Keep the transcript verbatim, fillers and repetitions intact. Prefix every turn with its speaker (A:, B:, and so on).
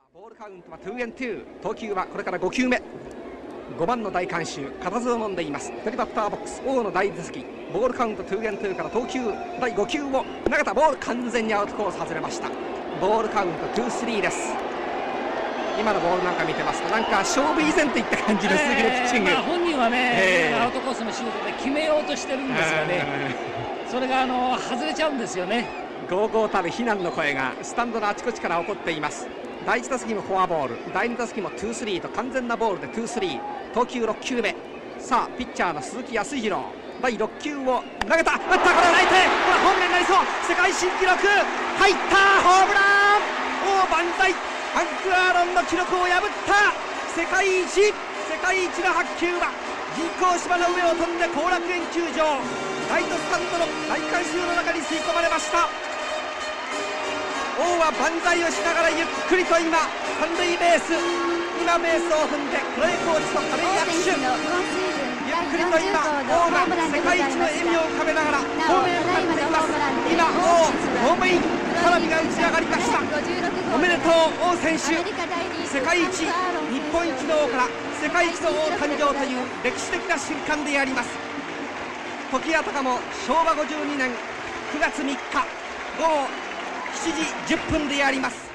A: ボールカウントはツーエンツー、投球はこれからごきゅうめ。ごばんの大観衆、固唾を飲んでいます。左バッターボックス、大野大打席、ボールカウントツーエンツーから投球だいご球を投げた。ボール完全にアウトコース外れました。ボールカウントツースリーです。今のボールなんか見てますと、なんか勝負以前といった感じの鈴木のピッチング、
B: えーまあ、本人はね、
A: えー、
B: アウトコースのシュートで決めようとしてるんですよね、えー、それがあの外れちゃうんですよね。
A: ゴーゴーたる非難の声がスタンドのあちこちから起こっています。だいいち打席もフォアボール、だいに打席もツースリーと完全なボールでツースリー、投球ろく球目。さあピッチャーの鈴木康弘、だいろく球を投げた、打った、これはライトへ、これはホームランになりそう。世界新記録入った、ホームラン、おお万歳、ハンク・アーロンの記録を破った世界一、世界一の白球は人工芝の上を飛んで後楽園球場ライトスタンドの大観衆の中に吸い込まれました。王は万歳をしながらゆっくりと今三塁ベース、今ベースを踏んで黒江コーチと軽い握手、ゆっくりと今王が世界一の笑みを浮かべながらホームへ向かっています。今王ホームイン、花火が打ち上がりました。おめでとう王選手、世界一、日本一の王から世界一の王誕生という歴史的な瞬間であります。時あたかもしょうわごじゅうにねんくがつみっかごごしちじじゅっぷんであります。